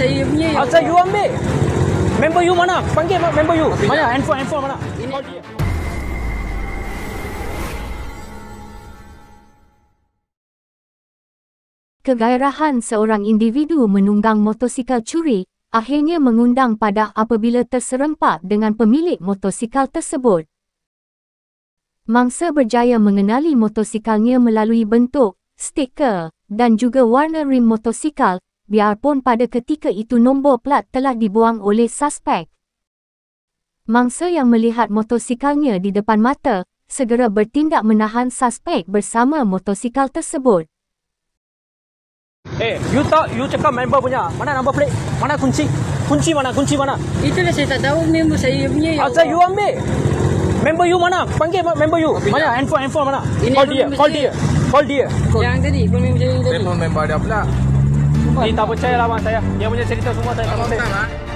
saya punya. Asal you ambil. Member you mana? Panggil member you. Mana? Handphone mana? Ini. Call dia. Kegairahan seorang individu menunggang motosikal curi akhirnya mengundang padah apabila terserempak dengan pemilik motosikal tersebut. Mangsa berjaya mengenali motosikalnya melalui bentuk, stiker dan juga warna rim motosikal, biarpun pada ketika itu nombor plat telah dibuang oleh suspek. Mangsa yang melihat motosikalnya di depan mata segera bertindak menahan suspek bersama motosikal tersebut. You cakap member punya. Mana number plate? Mana kunci? Kunci mana? Itulah saya tak tahu member saya punya. Asal you ambil. Member you mana? Panggil member you. Mana? Handphone mana? Ini Call dia. Yang tadi, phone member saya yang tadi. Telefon member dia pula. Ni tak percaya lah bang saya. Dia punya cerita semua saya tak percaya.